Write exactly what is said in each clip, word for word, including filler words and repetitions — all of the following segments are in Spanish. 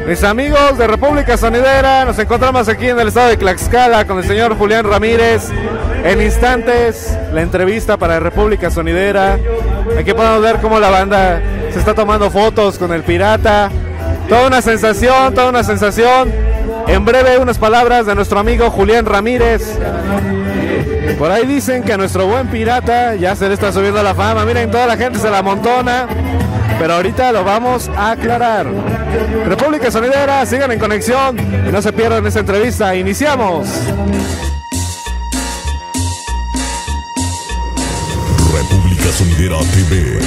Mis amigos de República Sonidera, nos encontramos aquí en el estado de Tlaxcala con el señor Julián Ramírez. En instantes, la entrevista para República Sonidera. Aquí podemos ver cómo la banda se está tomando fotos con el pirata. Toda una sensación, toda una sensación. En breve, unas palabras de nuestro amigo Julián Ramírez. Por ahí dicen que a nuestro buen pirata ya se le está subiendo la fama. Miren, toda la gente se la amontona. Pero ahorita lo vamos a aclarar. República Sonidera, sigan en conexión y no se pierdan esta entrevista. Iniciamos. República Sonidera T V.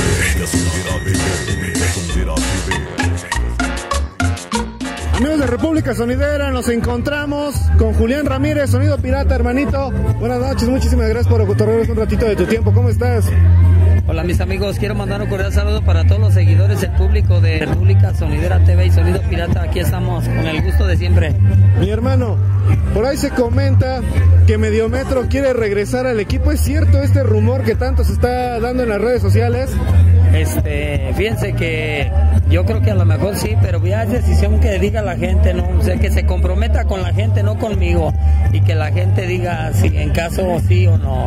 Amigos de República Sonidera, nos encontramos con Julián Ramírez, Sonido Pirata, hermanito. Buenas noches, muchísimas gracias por otorgarnos un ratito de tu tiempo. ¿Cómo estás? Hola mis amigos, quiero mandar un cordial saludo para todos los seguidores, el público de República Sonidera T V y Sonido Pirata. Aquí estamos con el gusto de siempre. Mi hermano, por ahí se comenta que Mediometro quiere regresar al equipo. ¿Es cierto este rumor que tanto se está dando en las redes sociales? Este, fíjense que yo creo que a lo mejor sí, pero ya es decisión que diga la gente, ¿no? O sea, que se comprometa con la gente, no conmigo, y que la gente diga si en caso sí o no.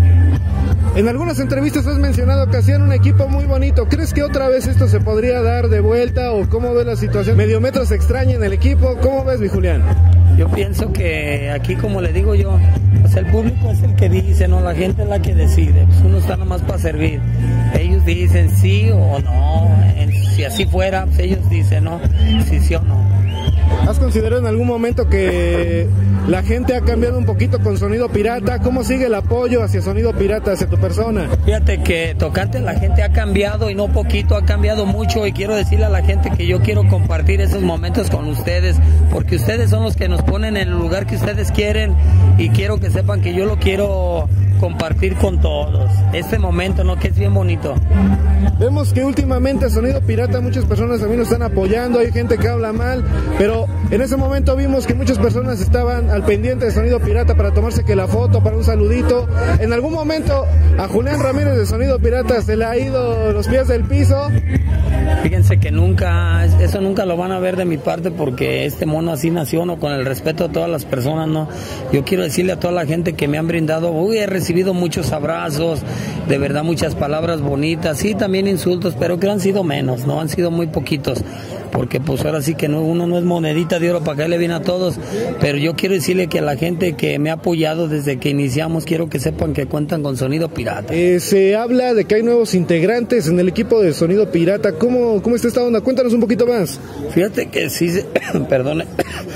En algunas entrevistas has mencionado que hacían un equipo muy bonito. ¿Crees que otra vez esto se podría dar de vuelta o cómo ves la situación? Mediometro se extraña en el equipo. ¿Cómo ves, mi Julián? Yo pienso que aquí, como le digo yo, pues el público es el que dice, no, la gente es la que decide. Pues uno está nomás para servir. Ellos dicen sí o no. Si así fuera, pues ellos dicen, ¿no? Si sí o no. ¿Has considerado en algún momento que la gente ha cambiado un poquito con Sonido Pirata? ¿Cómo sigue el apoyo hacia Sonido Pirata, hacia tu persona? Fíjate que tocante la gente ha cambiado y no poquito, ha cambiado mucho, y quiero decirle a la gente que yo quiero compartir esos momentos con ustedes, porque ustedes son los que nos ponen en el lugar que ustedes quieren, y quiero que sepan que yo lo quiero compartir con todos. Este momento, ¿no? Que es bien bonito. Vemos que últimamente Sonido Pirata muchas personas también nos están apoyando, hay gente que habla mal, pero en ese momento vimos que muchas personas estaban al pendiente de Sonido Pirata para tomarse que la foto, para un saludito. En algún momento a Julián Ramírez de Sonido Pirata se le ha ido los pies del piso. Fíjense que nunca, eso nunca lo van a ver de mi parte, porque este mono así nació, ¿no? Con el respeto a todas las personas, ¿no? Yo quiero decirle a toda la gente que me han brindado, uy, he recibido muchos abrazos, de verdad muchas palabras bonitas, sí, también insultos, pero que han sido menos, ¿no? Han sido muy poquitos, porque pues ahora sí que no, uno no es monedita de oro para caerle bien a todos, pero yo quiero decirle que a la gente que me ha apoyado desde que iniciamos, quiero que sepan que cuentan con Sonido Pirata. Eh, se habla de que hay nuevos integrantes en el equipo de Sonido Pirata. ¿Cómo, cómo está esta onda? Cuéntanos un poquito más. Fíjate que sí, perdone,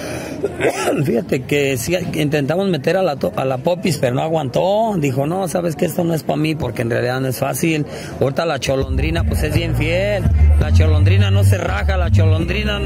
fíjate que sí intentamos meter a la, a la Popis, pero no aguantó. Dijo, no, sabes que esto no es para mí, porque en realidad no es fácil. Ahorita la Cholondrina pues es bien fiel. La Cholondrina no se raja, la Cholondrina...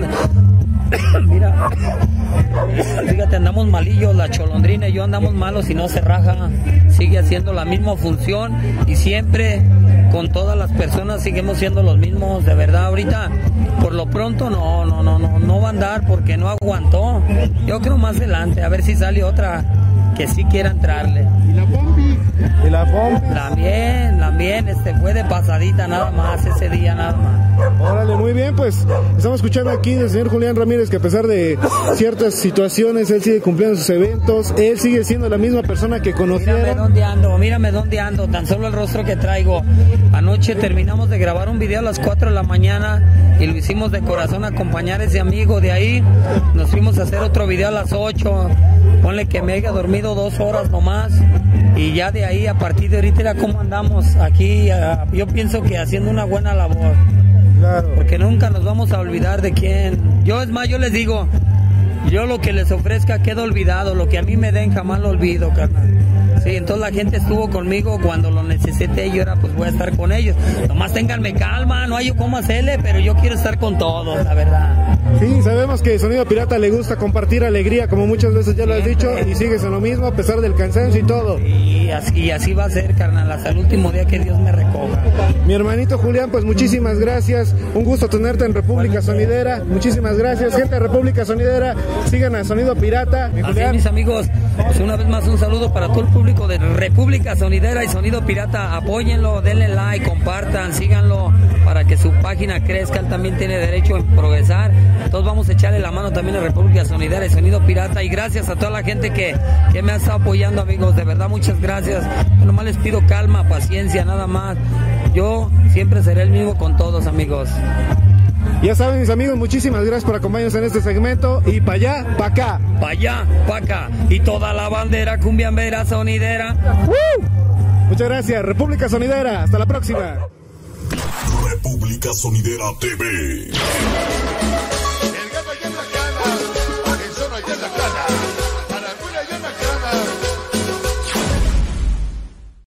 Mira, fíjate, andamos malillos, la Cholondrina y yo andamos malos y no se raja. Sigue haciendo la misma función y siempre con todas las personas seguimos siendo los mismos, de verdad. Ahorita, por lo pronto, no, no, no, no, no va a andar porque no aguantó. Yo creo más adelante, a ver si sale otra que sí quiera entrarle. ¿Y la Pompi? ¿Y la Pompi? También, también, este fue de pasadita nada más, ese día nada más. Órale, muy bien, pues estamos escuchando aquí del señor Julián Ramírez que a pesar de ciertas situaciones, él sigue cumpliendo sus eventos, él sigue siendo la misma persona que conocieron. Mírame dónde ando, mírame dónde ando, tan solo el rostro que traigo. Anoche terminamos de grabar un video a las cuatro de la mañana y lo hicimos de corazón a acompañar a ese amigo. De ahí nos fuimos a hacer otro video a las ocho. Ponle que me haya dormido dos horas nomás. Y ya de ahí, a partir de ahorita, era cómo andamos aquí. Uh, yo pienso que haciendo una buena labor. Claro. Porque nunca nos vamos a olvidar de quién. Yo, es más, yo les digo, yo lo que les ofrezca queda olvidado. Lo que a mí me den jamás lo olvido, carnal. Sí, entonces la gente estuvo conmigo cuando lo necesité, yo era pues voy a estar con ellos. Nomás ténganme calma, no hay yo cómo hacerle, pero yo quiero estar con todos, la verdad. Sí, sabemos que Sonido Pirata le gusta compartir alegría, como muchas veces ya lo has dicho, y sigues en lo mismo a pesar del cansancio y todo. Y así, y así va a ser, carnal, hasta el último día que Dios me recoja. Mi hermanito Julián, pues muchísimas gracias, un gusto tenerte en República Sonidera, muchísimas gracias, gente de República Sonidera, sigan a Sonido Pirata. Mi así es, mis amigos, pues una vez más un saludo para todo el público de República Sonidera y Sonido Pirata. Apóyenlo, denle like, compartan, síganlo para que su página crezca. Él también tiene derecho a progresar. Entonces vamos a echarle la mano también a República Sonidera, el Sonido Pirata, y gracias a toda la gente que, que me ha estado apoyando, amigos, de verdad muchas gracias. Yo nomás les pido calma, paciencia, nada más. Yo siempre seré el mismo con todos, amigos. Ya saben, mis amigos, muchísimas gracias por acompañarnos en este segmento. Y para allá, para acá. Para allá, para acá. Y toda la bandera cumbiambera sonidera. ¡Woo! Muchas gracias, República Sonidera. Hasta la próxima. República Sonidera T V.